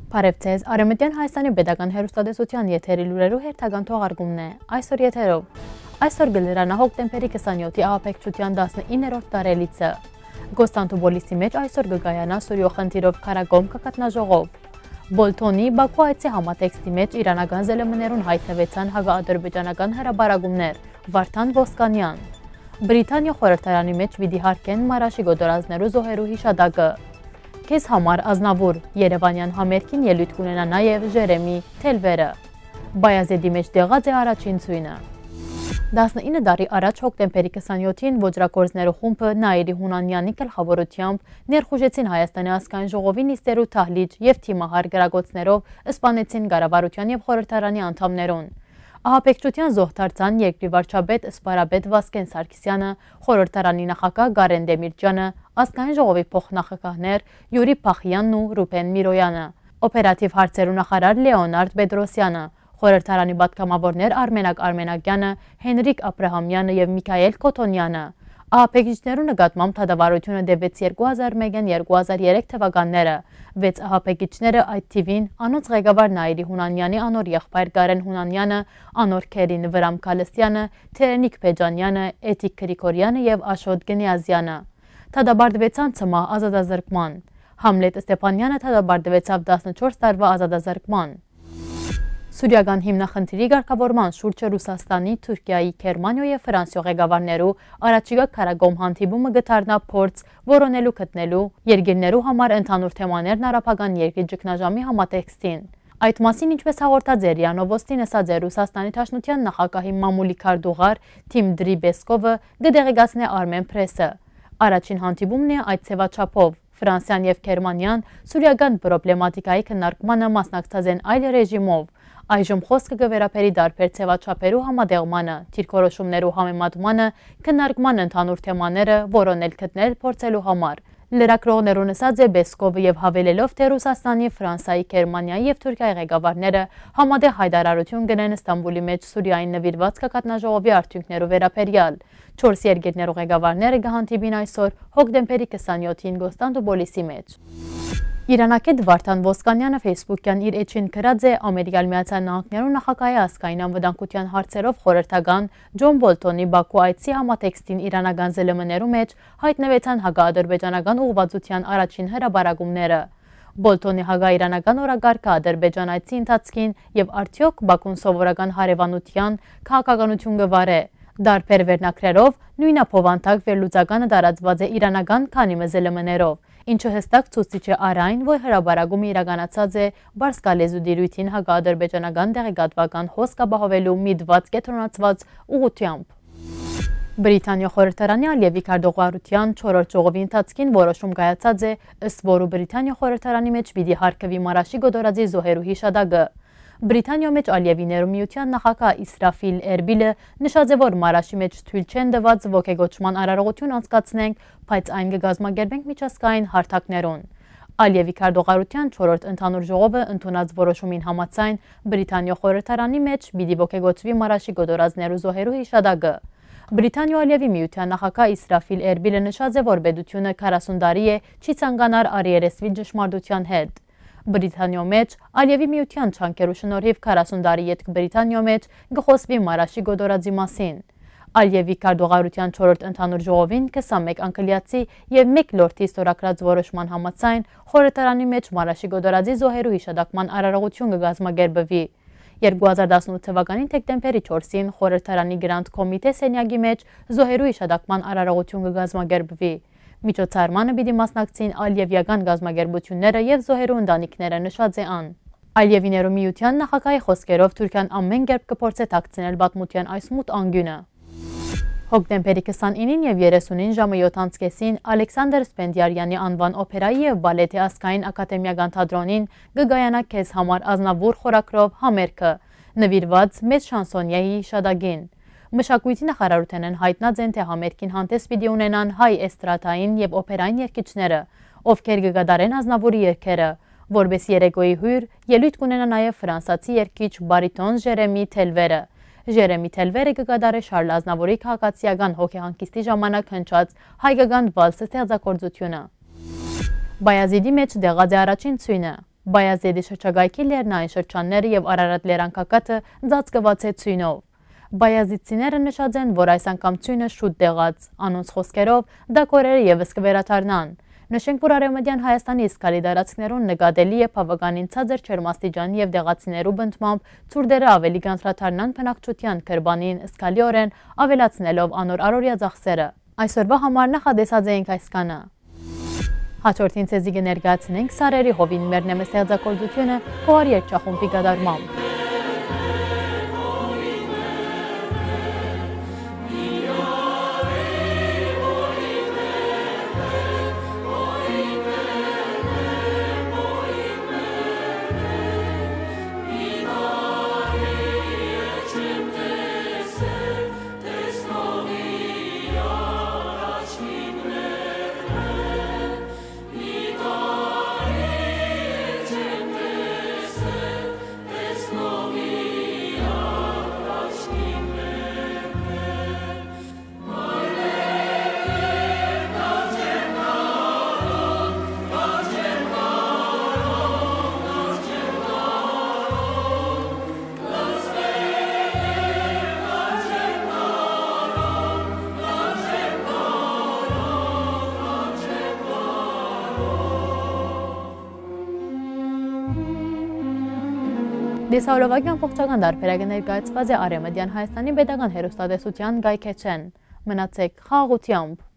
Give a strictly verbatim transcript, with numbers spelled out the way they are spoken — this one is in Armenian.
Բարև ձեզ, Արևմտյան Հայաստանի Պետական հեռուստատեսության եթերի լուրերու հերթական թողարկումն է։ Այսօր եթերով։ Այսօր գլրանա հոկտեմբերի քսաներորդ ահաբեկչության տասնիններորդ տարելիցը։ Գոստանտուբոլիսի մեջ այսօր գգայանա Սուրիո խնդիրով քարագոմ կկատնաժողով։ Բոլթոնի Բաքու այցի համատեքստի մեջ իրանական զելմներուն հայտնվեցան հակաադրբեջանական հրաբարագումներ։ Վարդան Ոսկանյան։ Բրիտանիա խորհրդարանի մեջ պիտի հարկեն Մարաշի գոտորածներու զոհերու հիշադակը։ Քեզ համար Ազնավուր Երևանյան համերգին ելույթ կունենա նաև Ժերեմի Թելվերը։ Բայազեդի մեջ դեղած է առաջին ցույնը։ տասնինը տարի առաջ հոկտեմբերի քսաներորդին ոճրագործներու խումբը Նաիրի Հունանյանի գլխավորությամբ ներխուժեցին Հայաստանի ազգային ժողովի նիստերու թահլիճ եւ թիմահար գրագոցներով սպանեցին կառավարության եւ խորհրդարանի անդամներուն։ Ահաբեկչության զոհ դարձան երկրի վարչապետ Սպարաբեդ Վասկեն Սարգսյանը, խորհրդարանի նախագահ Գարեն Դեմիրճյանը, ազգային ժողովի փոխնախագահներ Յուրի Փախյանն ու Ռուբեն Միրոյանը, օպերատիվ հարցերու նախարար Լեոնարդ Պետրոսյանը, խորհրդարանի պատգամավորներ Արմենակ Արմենակյանը, Հենրիկ Աբրահամյանը եւ Միքայել Քոթոնյանը։ Ահաբեկիչներու նկատմամբ դատավարությունը դեպեց երկու հազար մեկ - երկու հազար երեք թվականները։ Վեց ահաբեկիչները այդ թիվին անոնց ղեկավար Նաիրի Հունանյանի անոր եղբայր Գարեն Հունանյանը, անոր քերին Վրամ Քալստյանը, Թերենիկ Փեջանյանը, Էթիկ Գրիգորյանը եւ Աշոտ Գնիազյանը։ Թադաբարդվեցան ցմահ ազատազրկման։ Համլետ Ստեփանյանը թադաբարդվեցավ տասնչորս տարվա ազատազրկման։ Սուրիական հիմնախնդրի ղեկավարման շուրջը Ռուսաստանի, Թուրքիայի, Գերմանիայի եւ Ֆրանսիայի ղեկավարներու առաջիկա քարագոմ հանդիպումը գտարնա փորձ որոնելու գտնելու երկիրներու համար ընդհանուր թեմաներն արաբական երկրի ճգնաժամի համատեքստին։ Այդ մասին ինչպես հաղորդած էր ՌԻԱ Նովոստին ասած է Ռուսաստանի Դաշնության նախագահի մամուլի քարտուղար Դիմտրի Պեսկովը գդեղեցնե Armen Press-ը։ Առաջին հանդիպումն է այդ ցեվաչափով։ Ֆրանսիան եւ Գերմանիան սուրիական պրոբլեմատիկայի քննարկմանը մասնակցած են այլ ռեժիմով։ Այժմ խոսքը կվերապերի դարբեր ցեվաչափերու համադեղմանը, դիրքորոշումներու համեմատմանը, քննարկման ընդհանուր թեմաները որոնել գտնել փորձելու համար։ Լրագրողներուն ասած է Պեսկովը եւ հավելելով թե Ռուսաստանի, Ֆրանսիայի, Գերմանիայի եւ Թուրքիայի ղեկավարները համատեղ հայտարարություն գնեն Ստամբուլի մեջ Սուրիային նվիրված կաթնաժողովի արդյունքներու վերաբերյալ։ Չորս երկիրներու ղեկավարները կհանդիպին այսօր հոկտեմբերի քսաներորդին Գոստանտուբոլիսի մեջ։ Իրանակետ Վարդան Ոսկանյանը Facebook-յան իր էջին գրած է Ամերիկայի Միացյալ Նահանգներու նախագահի ազգային անվտանգության հարցերով խորհրդական Ջոն Բոլթոնի Բաքու այցի համատեքստին իրանական զելմներու մեջ հայտնվեցան հակաադրբեջանական ուղղվածության առաջին հրաբարագումները։ Բոլթոնի հակաիրանական օրակարգը Ադրբեջան այցի ընթացքին եւ արդյոք Բաքուն սովորական հարևանության քաղաքականություն կվարե։ Դարբեր վերնակրերով նույնափովանցակ վերլուծականը տարածված է իրանական քանի զելմներով, ինչը հստակ ցույց է արայն, որ հրաբարագումը իրականացած է Բարսկալեզու դիրույթին հակաադրբեջանական տեղեկատվական հոսք ապահովելու միտված կենտրոնացված ուղղությամբ։ Բրիտանիա խորհրդարանի Ալիևի քարտուղարության չորրորդ ժողովի ընթացքին որոշում կայացած է, ըստ որու Բրիտանիա խորհրդարանի մեջ պիտի հարկվի Մարաշի գոտորածի զոհերու հիշադակը։ Բրիտանիա մեջ Ալիևիներու միության նախագահ Իսրաֆիլ Էրբիլը նշած է, որ Մարաշի մեջ թույլ չեն տված ոգեգոճման արարողություն անցկացնենք, բայց այն կգազմագերբենք միջազգային հարթակներուն։ Ալիևի քարտուղարության չորրորդ ընդհանուր ժողովը ընդունած որոշումին համաձայն Բրիտանիա խորհրդարանի մեջ պիտի ոգեգոճվի Մարաշի գոտորածներու զոհերու հիշադակը։ Բրիտանիա Ալիևի միության նախագահ Իսրաֆիլ Էրբիլը նշած է, որ պետությունը քառասուն տարի է չի ցանկանար արիերեսվի ճշմարտության հետ։ Բրիտանիա մեջ Ալիևի միության չանկերու շնորհիվ քառասուն տարի ետք Բրիտանիա մեջ գխոսվի Մարաշի գոտորածի մասին։ Ալիևի քարտուղարության չորրորդ ընդհանուր ժողովին քսանմեկ անգլիացի եւ մեկ լորդի ստորագրած որոշման համաձայն խորհրդարանի մեջ Մարաշի գոտորածի զոհերու հիշադակման արարողություն կգազմագերբվի։ երկու հազար տասնութ թվականի դեկտեմբերի չորսին խորհրդարանի Գրանդ Կոմիտե սենյակի մեջ զոհերու հիշադակման արարողություն կգազմագերբվի։ Միջոցառմանը պիտի մասնակցին ալիևյան գազագերբությունները եւ զոհերու ընտանիքները նշած է ան։ Ալիևիներու միության նախագահի խոսքերով Թուրքիան ամեն կերպ կփորձի թաքցնել պատմության այս մութ անկյունը։ Հոկտեմբերի քսանինին եւ երեսունին ժամը յոթ կեսին Ալեքսանդր Սպենդիարյանի անվան օպերայի եւ բալետի ազգային ակադեմիական թատրոնին կգայանա Քեզ համար Ազնավուր խորագրով համերգը, նվիրված մեծ շանսոնիեի հիշադակին։ Մշակույթի նախարարութենեն հայտնած են, թե համերգին հանդես պիտի ունենան հայ էստրադային եւ օպերային երգիչները, ովքեր կգադարեն Ազնավուրի երգերը, որպես երեկոյի հյուր ելույթ կունենա նաեւ ֆրանսացի երգիչ բարիտոն Ժերեմի Թելվերը։ Ժերեմի Թելվերը կգադարե Շարլ Ազնավուրի քաղաքացիական հոգեհանգիստի ժամանակ հնչած հայկական վալսը ստեղծագործությունը։ Բայազիդի մեջ դեղած է առաջին ցույնը։ Բայազեդի շրջակայքի լեռնային շրջանները եւ Արարատ լեռանկակատը ծածկված է ցույնով։ Բայազիցիները նշած են, որ այս անգամ ցույնը շուտ դեղած, անոնց խոսքերով դա կորերը եւս կվերաթարնան։ Նշենք, որ Արևմտյան Հայաստանի զգալի տարածքներում նկատելի է բավականին ցածր ջերմաստիճան եւ դեղացիներու բնդմամբ ցուրտերը ավելի կանտրաթարնան բնակչության քրբանին զգալիորեն ավելացնելով անոր առօրյա ծախսերը։ Այսօրվա համար նախադեսած էինք այսքանը։ Հաջորդին ցեզի կներկայացնենք Սարերի հովին մեր նեմստեղծագործությունը Քոար երգչախումբի կատարմամբ։ Դեսահոլովակյան փոխչական դարբերակը ներկայացված է Արևմտյան Հայաստանի պետական հեռուստատեսության գայքեչեն։ Մնացեք խաղաղությամբ։